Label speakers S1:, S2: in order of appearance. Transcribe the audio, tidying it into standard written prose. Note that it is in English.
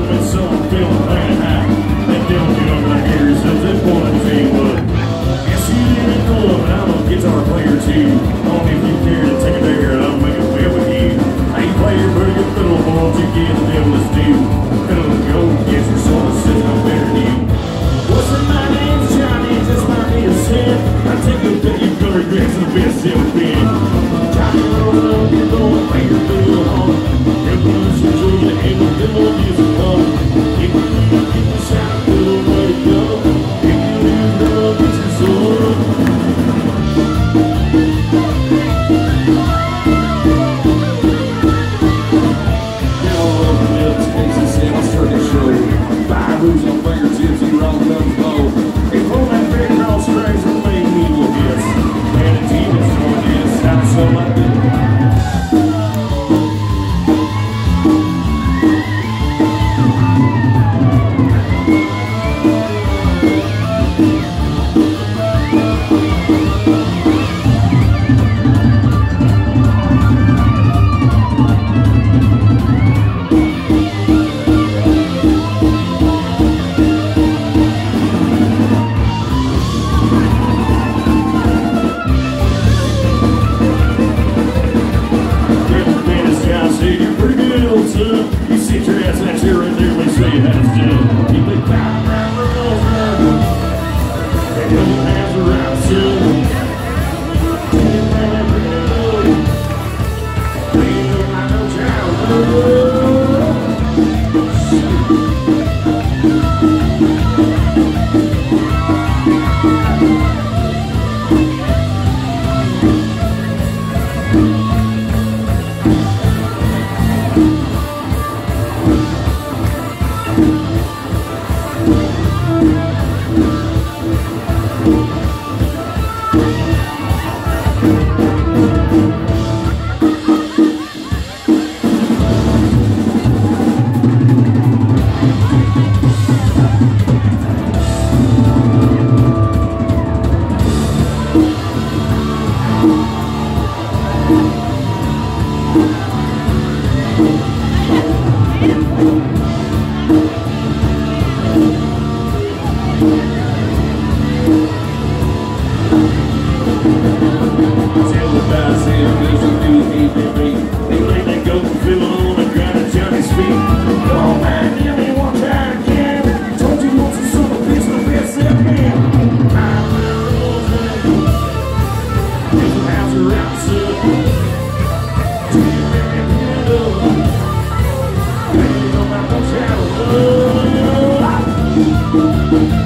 S1: So I'm feeling playing high. They don't get over the hairs, so this boy tell you what. Yes, you didn't know, but I'm a guitar player too. Only if you care to take a dare, I'll make a bet with you. I ain't playing pretty good fiddle, boy, what you get the devil is due. Fiddle and go, get your soul, sitting up better than you. What's in my name's Johnny, just might be a sin. I take a bet you're gonna regret the best ever been. Johnny, roll up, you're going, play your fiddle hard. Everyone's enjoying the end of the old music hall. If you leave, get the shot, fiddle, let it go. If you leave, love, get your soul. Who's on fingertips, he rolls up his bow. They pull that finger on strings and make me look yes. And the team is going yes, I'm so like you sit your ass out here and do what you say you have to do. You look back around the road, and your hands around soon.
S2: Thank you.